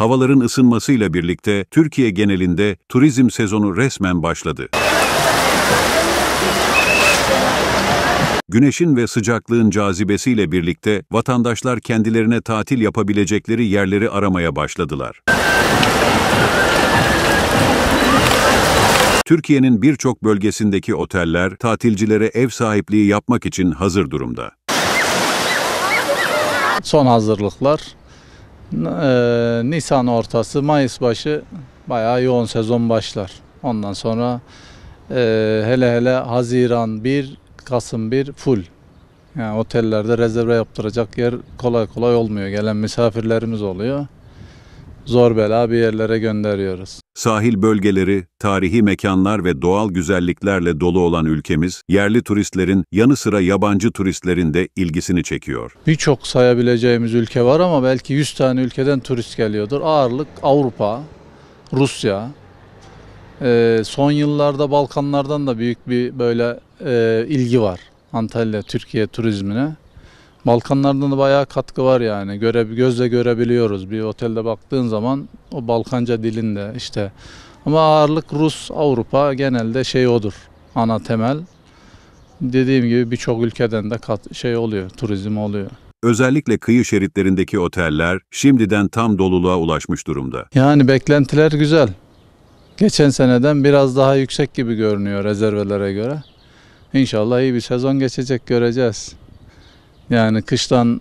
Havaların ısınmasıyla birlikte Türkiye genelinde turizm sezonu resmen başladı. Güneşin ve sıcaklığın cazibesiyle birlikte vatandaşlar kendilerine tatil yapabilecekleri yerleri aramaya başladılar. Türkiye'nin birçok bölgesindeki oteller tatilcilere ev sahipliği yapmak için hazır durumda. Son hazırlıklar Nisan ortası, Mayıs başı bayağı yoğun sezon başlar. Ondan sonra hele Haziran 1, Kasım 1 full. Yani otellerde rezerve yaptıracak yer kolay kolay olmuyor. Gelen misafirlerimiz oluyor. Zor bela bir yerlere gönderiyoruz. Sahil bölgeleri, tarihi mekanlar ve doğal güzelliklerle dolu olan ülkemiz, yerli turistlerin yanı sıra yabancı turistlerin de ilgisini çekiyor. Birçok sayabileceğimiz ülke var ama belki 100 tane ülkeden turist geliyordur. Ağırlık Avrupa, Rusya. Son yıllarda Balkanlardan da büyük bir böyle ilgi var Antalya, Türkiye turizmine. Balkanlardan da bayağı katkı var yani. Gözle görebiliyoruz. Bir otelde baktığın zaman o Balkanca dilinde işte. Ama ağırlık Rus, Avrupa genelde odur. Ana temel. Dediğim gibi birçok ülkeden de oluyor, turizm oluyor. Özellikle kıyı şeritlerindeki oteller şimdiden tam doluluğa ulaşmış durumda. Yani beklentiler güzel. Geçen seneden biraz daha yüksek gibi görünüyor rezervelere göre. İnşallah iyi bir sezon geçecek, göreceğiz. Yani kıştan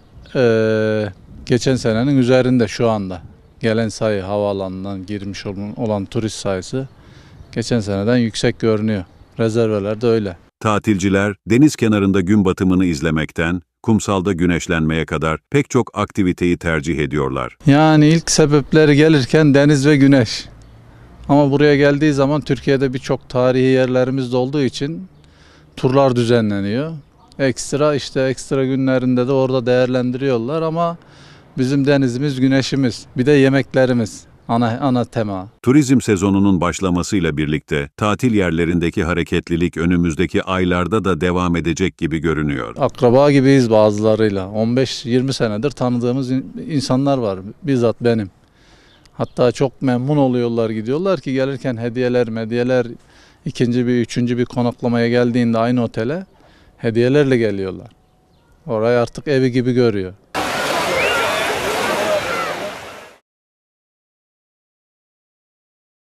geçen senenin üzerinde şu anda. Gelen sayı, havaalanından girmiş olan turist sayısı geçen seneden yüksek görünüyor. Rezerveler de öyle. Tatilciler deniz kenarında gün batımını izlemekten kumsalda güneşlenmeye kadar pek çok aktiviteyi tercih ediyorlar. Yani ilk sebepleri gelirken deniz ve güneş. Ama buraya geldiği zaman Türkiye'de birçok tarihi yerlerimiz de olduğu için turlar düzenleniyor. Ekstra günlerinde de orada değerlendiriyorlar ama bizim denizimiz, güneşimiz, bir de yemeklerimiz ana tema. Turizm sezonunun başlamasıyla birlikte tatil yerlerindeki hareketlilik önümüzdeki aylarda da devam edecek gibi görünüyor. Akraba gibiyiz bazılarıyla. 15-20 senedir tanıdığımız insanlar var. Bizzat benim. Hatta çok memnun oluyorlar, gidiyorlar ki gelirken hediyeler, üçüncü bir konaklamaya geldiğinde aynı otele hediyelerle geliyorlar. Orayı artık evi gibi görüyor.